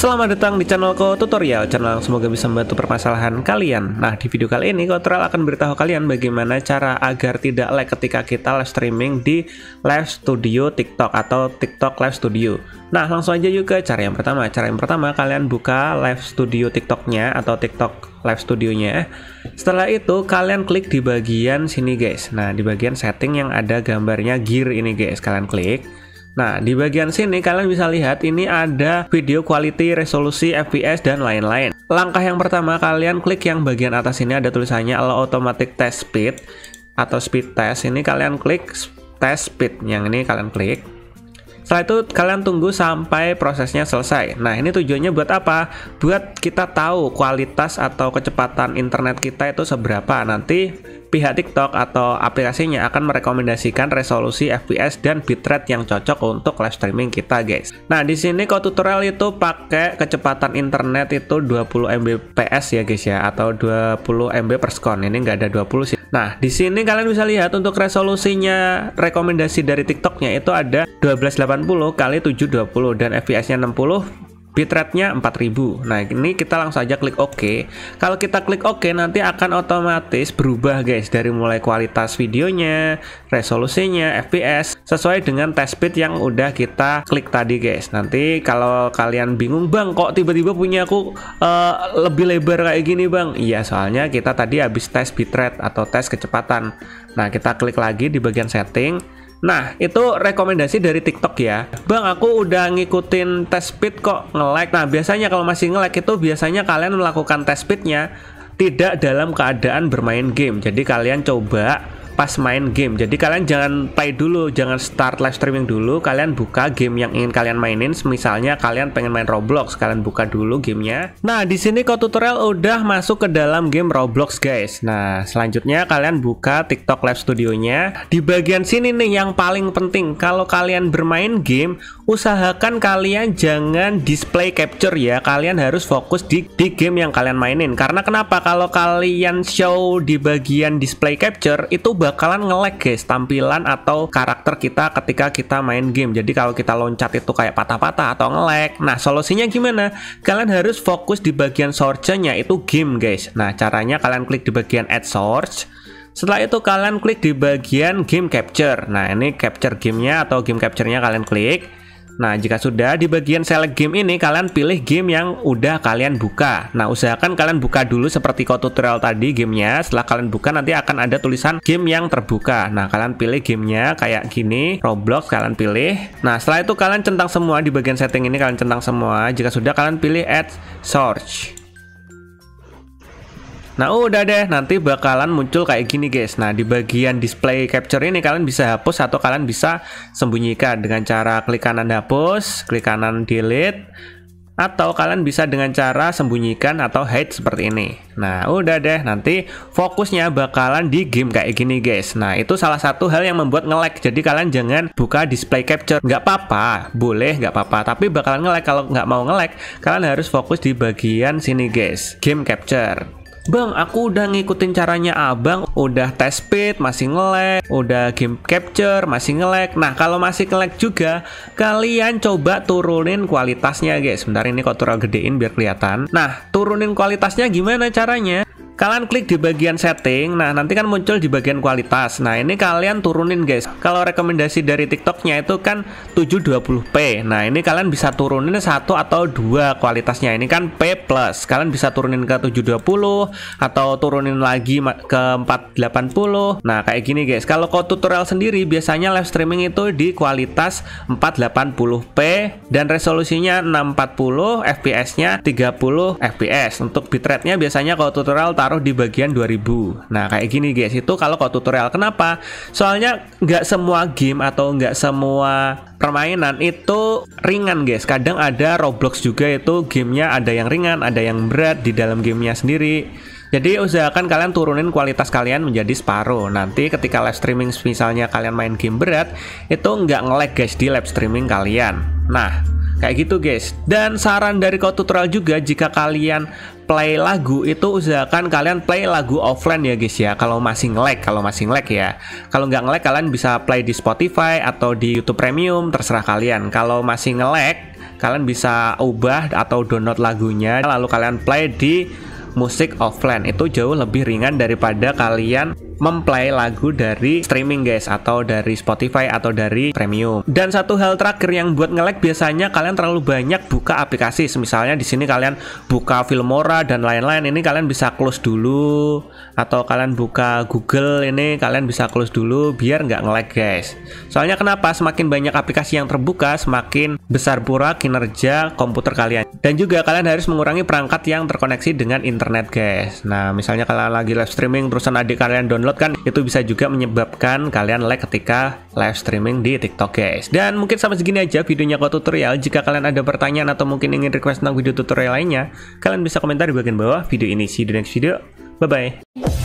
Selamat datang di channelku Tutorial, channel yang semoga bisa membantu permasalahan kalian. Nah, di video kali ini Tutorial akan beritahu kalian bagaimana cara agar tidak lag ketika kita live streaming di Live Studio TikTok atau TikTok Live Studio. Nah, langsung aja yuk ke cara yang pertama. Cara yang pertama, kalian buka Live Studio TikToknya atau TikTok Live Studionya. Setelah itu, kalian klik di bagian sini guys. Nah, di bagian setting yang ada gambarnya gear ini guys, kalian klik. Nah, di bagian sini kalian bisa lihat ini ada video quality, resolusi, FPS, dan lain-lain. Langkah yang pertama, kalian klik yang bagian atas ini ada tulisannya Allow Automatic Test Speed atau Speed Test. Ini kalian klik Test Speed, yang ini kalian klik. Setelah itu kalian tunggu sampai prosesnya selesai. Nah, ini tujuannya buat apa? Buat kita tahu kualitas atau kecepatan internet kita itu seberapa. Nanti pihak TikTok atau aplikasinya akan merekomendasikan resolusi, FPS, dan bitrate yang cocok untuk live streaming kita guys. Nah, di sini kalau tutorial itu pakai kecepatan internet itu 20 Mbps ya guys ya, atau 20 MB per second. Ini nggak ada 20 sih. Nah, di sini kalian bisa lihat untuk resolusinya rekomendasi dari TikToknya itu ada 1280 kali 720 dan FPS-nya 60. Bitrate-nya 4000. Nah, ini kita langsung aja klik OK. Kalau kita klik OK, nanti akan otomatis berubah guys, dari mulai kualitas videonya, resolusinya, FPS sesuai dengan test speed yang udah kita klik tadi guys. Nanti kalau kalian bingung, "Bang, kok tiba-tiba punya aku lebih lebar kayak gini, Bang?" Iya, soalnya kita tadi habis tes bitrate atau tes kecepatan. Nah, kita klik lagi di bagian setting. Nah, itu rekomendasi dari TikTok ya. "Bang, aku udah ngikutin test speed kok nge-lag." Nah, biasanya kalau masih nge-lag itu biasanya kalian melakukan test speednya tidak dalam keadaan bermain game. Jadi kalian coba pas main game. Jadi kalian jangan play dulu, jangan start live streaming dulu. Kalian buka game yang ingin kalian mainin. Misalnya kalian pengen main Roblox, kalian buka dulu gamenya. Nah, di sini kok tutorial udah masuk ke dalam game Roblox guys. Nah, selanjutnya kalian buka TikTok Live Studionya. Di bagian sini nih yang paling penting, kalau kalian bermain game, usahakan kalian jangan display capture ya. Kalian harus fokus di game yang kalian mainin. Karena kenapa? Kalau kalian show di bagian display capture itu bakalan nge-lag guys tampilan atau karakter kita ketika kita main game. Jadi kalau kita loncat itu kayak patah-patah atau nge-lag. Nah, solusinya gimana? Kalian harus fokus di bagian source-nya, itu game guys. Nah, caranya kalian klik di bagian add source. Setelah itu kalian klik di bagian game capture. Nah, ini capture gamenya atau game capture-nya kalian klik. Nah, jika sudah di bagian select game ini, kalian pilih game yang udah kalian buka. Nah, usahakan kalian buka dulu seperti tutorial tadi gamenya. Setelah kalian buka, nanti akan ada tulisan game yang terbuka. Nah, kalian pilih gamenya kayak gini, Roblox kalian pilih. Nah, setelah itu kalian centang semua di bagian setting ini, kalian centang semua. Jika sudah, kalian pilih add source. Nah, udah deh, nanti bakalan muncul kayak gini guys. Nah, di bagian display capture ini kalian bisa hapus atau kalian bisa sembunyikan dengan cara klik kanan hapus, klik kanan delete, atau kalian bisa dengan cara sembunyikan atau hide seperti ini. Nah, udah deh, nanti fokusnya bakalan di game kayak gini guys. Nah, itu salah satu hal yang membuat nge-lag. Jadi kalian jangan buka display capture. Nggak apa-apa, boleh nggak apa-apa, tapi bakalan nge-lag. Kalau nggak mau nge-lag, kalian harus fokus di bagian sini guys, game capture. "Bang, aku udah ngikutin caranya abang, udah test speed masih nge-lag, udah game capture masih nge-lag." Nah, kalau masih nge-lag juga, kalian coba turunin kualitasnya guys. Sebentar, ini kok tutorial gedein biar kelihatan. Nah, turunin kualitasnya gimana caranya? Kalian klik di bagian setting. Nah, nanti kan muncul di bagian kualitas. Nah, ini kalian turunin guys. Kalau rekomendasi dari TikToknya itu kan 720p. Nah, ini kalian bisa turunin 1 atau 2 kualitasnya. Ini kan P+. Kalian bisa turunin ke 720 atau turunin lagi ke 480. Nah, kayak gini guys. Kalau tutorial sendiri biasanya live streaming itu di kualitas 480p dan resolusinya 640, FPS-nya 30 fps. Untuk bitrate-nya biasanya kalau tutorial taruh di bagian 2000. Nah, kayak gini guys, itu kalau tutorial. Kenapa? Soalnya nggak semua game atau nggak semua permainan itu ringan guys. Kadang ada Roblox juga itu gamenya ada yang ringan, ada yang berat di dalam gamenya sendiri. Jadi usahakan kalian turunin kualitas kalian menjadi separuh. Nanti ketika live streaming misalnya kalian main game berat, itu nggak nge-lag guys di live streaming kalian. Nah, kayak gitu guys. Dan saran dari tutorial juga, jika kalian play lagu itu usahakan kalian play lagu offline ya guys ya. Kalau masih nge-lag ya. Kalau nggak nge-lag kalian bisa play di Spotify atau di YouTube Premium, terserah kalian. Kalau masih nge-lag kalian bisa ubah atau download lagunya lalu kalian play di musik offline. Itu jauh lebih ringan daripada kalian memplay lagu dari streaming guys, atau dari Spotify atau dari premium. Dan satu hal terakhir yang buat nge-lag, biasanya kalian terlalu banyak buka aplikasi. Misalnya di sini kalian buka Filmora dan lain-lain, ini kalian bisa close dulu, atau kalian buka Google, ini kalian bisa close dulu biar nggak nge-lag guys. Soalnya kenapa? Semakin banyak aplikasi yang terbuka, semakin besar pula kinerja komputer kalian. Dan juga kalian harus mengurangi perangkat yang terkoneksi dengan internet guys. Nah, misalnya kalian lagi live streaming terusan adik kalian download kan, itu bisa juga menyebabkan kalian lag ketika live streaming di TikTok guys. Dan mungkin sampai segini aja videonya Ko Tutorial. Jika kalian ada pertanyaan atau mungkin ingin request tentang video tutorial lainnya, kalian bisa komentar di bagian bawah video ini. See you di next video. Bye bye.